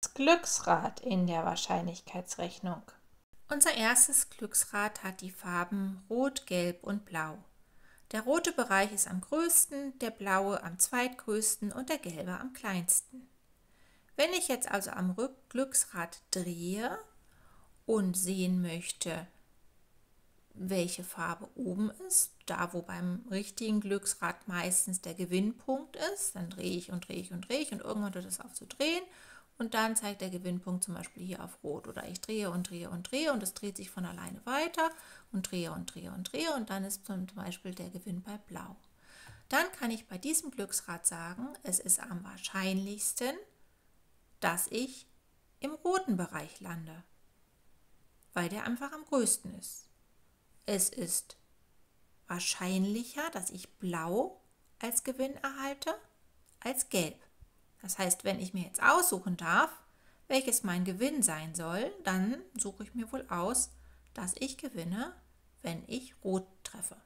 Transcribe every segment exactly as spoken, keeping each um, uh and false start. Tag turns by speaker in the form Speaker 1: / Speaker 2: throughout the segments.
Speaker 1: das Glücksrad in der Wahrscheinlichkeitsrechnung. Unser erstes Glücksrad hat die Farben Rot, Gelb und Blau. Der rote Bereich ist am größten, der blaue am zweitgrößten und der gelbe am kleinsten. Wenn ich jetzt also am Glücksrad drehe und sehen möchte, welche Farbe oben ist, da wo beim richtigen Glücksrad meistens der Gewinnpunkt ist, dann drehe ich und drehe ich und drehe ich und irgendwann hört es auf zu drehen und dann zeigt der Gewinnpunkt zum Beispiel hier auf Rot, oder ich drehe und drehe und drehe und es dreht sich von alleine weiter und drehe und drehe und drehe und dann ist zum Beispiel der Gewinn bei Blau. Dann kann ich bei diesem Glücksrad sagen, es ist am wahrscheinlichsten, dass ich im roten Bereich lande, weil der einfach am größten ist. Es ist wahrscheinlicher, dass ich Blau als Gewinn erhalte, als Gelb. Das heißt, wenn ich mir jetzt aussuchen darf, welches mein Gewinn sein soll, dann suche ich mir wohl aus, dass ich gewinne, wenn ich Rot treffe.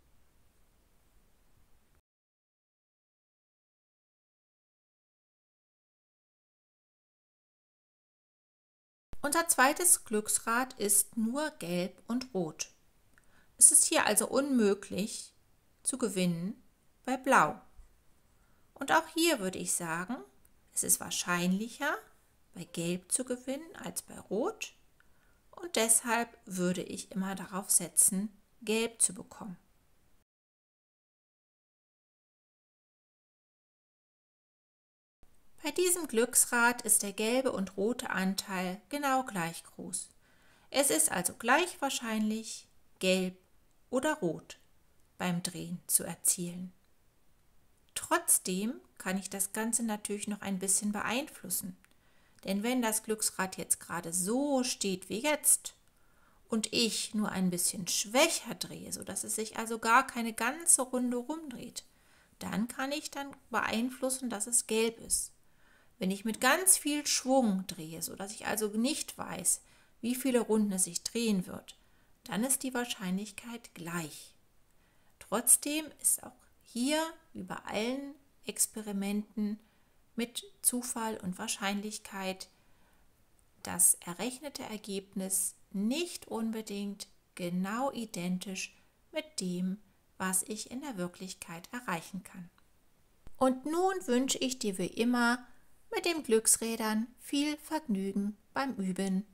Speaker 1: Unser zweites Glücksrad ist nur Gelb und Rot. Es ist hier also unmöglich zu gewinnen bei Blau. Und auch hier würde ich sagen, es ist wahrscheinlicher, bei Gelb zu gewinnen als bei Rot. Und deshalb würde ich immer darauf setzen, Gelb zu bekommen. Bei diesem Glücksrad ist der gelbe und rote Anteil genau gleich groß. Es ist also gleich wahrscheinlich, Gelb oder Rot beim Drehen zu erzielen. Trotzdem kann ich das Ganze natürlich noch ein bisschen beeinflussen. Denn wenn das Glücksrad jetzt gerade so steht wie jetzt und ich nur ein bisschen schwächer drehe, sodass es sich also gar keine ganze Runde rumdreht, dann kann ich dann beeinflussen, dass es gelb ist. Wenn ich mit ganz viel Schwung drehe, sodass ich also nicht weiß, wie viele Runden es sich drehen wird, dann ist die Wahrscheinlichkeit gleich. Trotzdem ist auch hier wie bei allen Experimenten mit Zufall und Wahrscheinlichkeit das errechnete Ergebnis nicht unbedingt genau identisch mit dem, was ich in der Wirklichkeit erreichen kann. Und nun wünsche ich dir wie immer mit den Glücksrädern viel Vergnügen beim Üben.